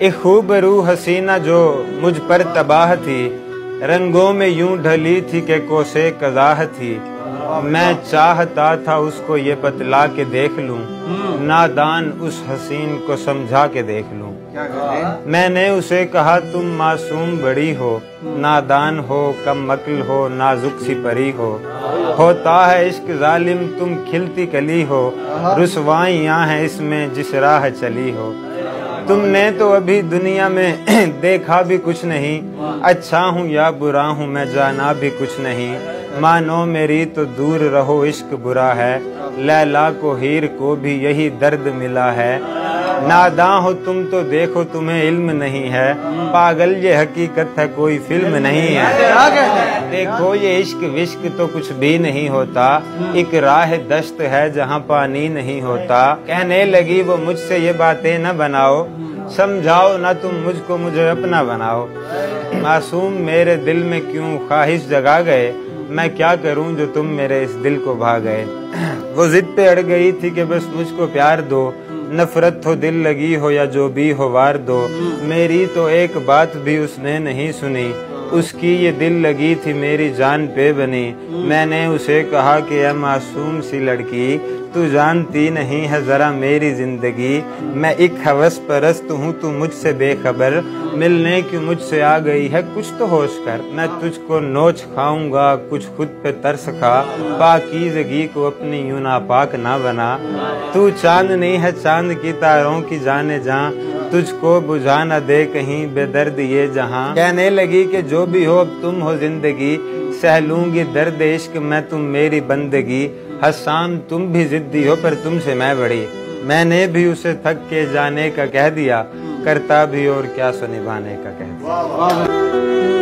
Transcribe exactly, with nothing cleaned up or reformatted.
एक खूबरू हसीना जो मुझ पर तबाह थी, रंगों में यूं ढली थी कि कोसे कज़ाह थी। मैं चाहता था उसको ये बतला के देख लूं, नादान उस हसीन को समझा के देख लूं। मैंने उसे कहा तुम मासूम बड़ी हो, नादान हो, कम अक्ल हो, नाजुक सी परी हो। होता है इश्क जालिम तुम खिलती कली हो, रुसवाइयाँ हैं इसमें जिस राह चली हो। तुमने तो अभी दुनिया में देखा भी कुछ नहीं, अच्छा हूँ या बुरा हूँ मैं जाना भी कुछ नहीं। मानो मेरी तो दूर रहो इश्क बुरा है, लैला को हीर को भी यही दर्द मिला है। नादां हो तुम तो देखो तुम्हें इल्म नहीं है, पागल ये हकीकत है कोई फिल्म नहीं है। देखो ये इश्क विश्क तो कुछ भी नहीं होता, एक राह दश्त है जहाँ पानी नहीं होता। कहने लगी वो मुझसे ये बातें न बनाओ, समझाओ ना तुम मुझको मुझे अपना बनाओ। मासूम मेरे दिल में क्यों ख्वाहिश जगा गए, मैं क्या करूं जो तुम मेरे इस दिल को भा गए। वो जिद पे अड़ गई थी कि बस मुझको प्यार दो, नफरत हो दिल लगी हो या जो भी हो वार दो। मेरी तो एक बात भी उसने नहीं सुनी, उसकी ये दिल लगी थी मेरी जान पे बनी। मैंने उसे कहा कि यह मासूम सी लड़की, तू जानती नहीं है जरा मेरी जिंदगी। मैं एक हवस परस्त हूँ तू मुझसे बेखबर, मिलने की मुझसे आ गई है कुछ तो होश कर। मैं तुझको नोच खाऊंगा कुछ खुद पे तरस खा, पाकीज़गी को अपनी यूं नापाक ना बना। तू चांदनी है चांद की तारों की जाने जा, तुझको बुझा न दे कहीं बेदर्द ये जहां। कहने लगी कि जो भी हो अब तुम हो जिंदगी, सह लूंगी दर्द इश्क मैं तुम मेरी बंदगी। हसान तुम भी जिद्दी हो पर तुमसे मैं बड़ी, मैंने भी उसे थक के जाने का कह दिया, करता भी और क्या सो निभाने का कह दिया।